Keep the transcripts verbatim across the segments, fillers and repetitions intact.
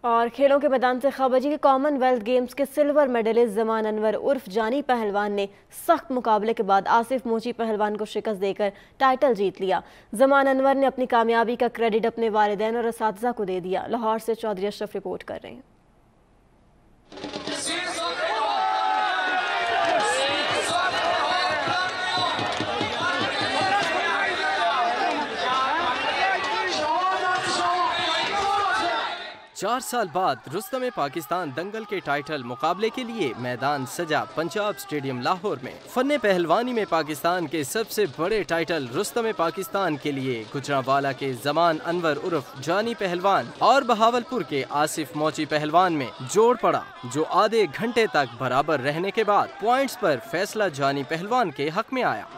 और खेलों के मैदान से खबर जी के कॉमनवेल्थ गेम्स के सिल्वर मेडलिस्ट जमान अनवर उर्फ जानी पहलवान ने सख्त मुकाबले के बाद आसिफ मोची पहलवान को शिकस्त देकर टाइटल जीत लिया। जमान अनवर ने अपनी कामयाबी का क्रेडिट अपने वालिदैन और असातिज़ा को दे दिया। लाहौर से चौधरी अशरफ रिपोर्ट कर रहे हैं। चार साल बाद रुस्तम पाकिस्तान दंगल के टाइटल मुकाबले के लिए मैदान सजा पंजाब स्टेडियम लाहौर में। फन्ने पहलवानी में पाकिस्तान के सबसे बड़े टाइटल रुस्तम पाकिस्तान के लिए गुजरांवाला के जमान अनवर उर्फ जानी पहलवान और बहावलपुर के आसिफ मोची पहलवान में जोड़ पड़ा, जो आधे घंटे तक बराबर रहने के बाद पॉइंट्स पर फैसला जानी पहलवान के हक में आया।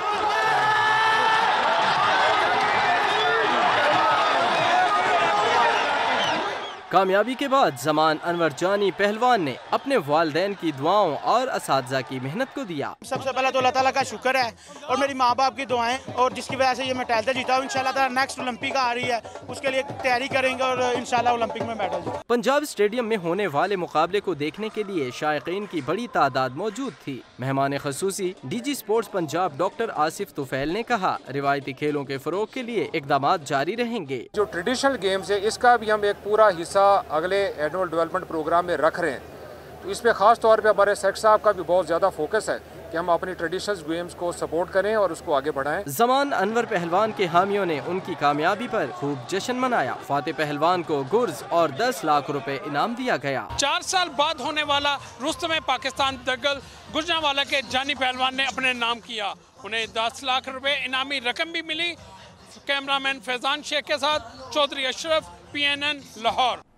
कामयाबी के बाद जमान अनवर जानी पहलवान ने अपने वालिदैन की दुआओं और असातिज़ा की मेहनत को दिया। सबसे पहले तो अल्लाह ताला का शुक्र है और मेरी माँ बाप की दुआएं, और जिसकी वजह से ये मैं टाइटल जीता हूँ। इंशाल्लाह ताला नेक्स्ट ओलंपिक आ रही है, उसके लिए तैयारी करेंगे और इंशाल्लाह ओलंपिक में मेडल जीतेंगे। पंजाब स्टेडियम में होने वाले मुकाबले को देखने के लिए शायकीन की बड़ी तादाद मौजूद थी। मेहमान खसूसी DG sports Punjab doctor Asif Tufail ने कहा, रिवायती खेलों के फरोग के लिए इकदाम जारी रहेंगे। जो ट्रेडिशनल गेम्स है इसका भी हम एक पूरा हिस्सा अगले एनुअल डेवलपमेंट प्रोग्राम में रख रहे हैं, तो इस पे खास तौर पे हमारे सेक्रेटरी साहब का भी बहुत ज़्यादा फोकस है कि हम अपनी ट्रेडिशनल गेम्स को सपोर्ट करें और उसको आगे बढ़ाएं। जमान अनवर पहलवान के हामियों ने उनकी कामयाबी पर खूब जश्न मनाया। फातेह पहलवान को गुर्ज और दस लाख रुपए इनाम दिया गया। चार साल बाद होने वाला रुस्तम पाकिस्तान दंगल गुजरांवाला के जानी पहलवान ने अपने नाम किया। उन्हें दस लाख रुपए इनामी रकम भी मिली। कैमरामैन फैजान शेख के साथ Chaudhry Ashraf, P N N Lahore.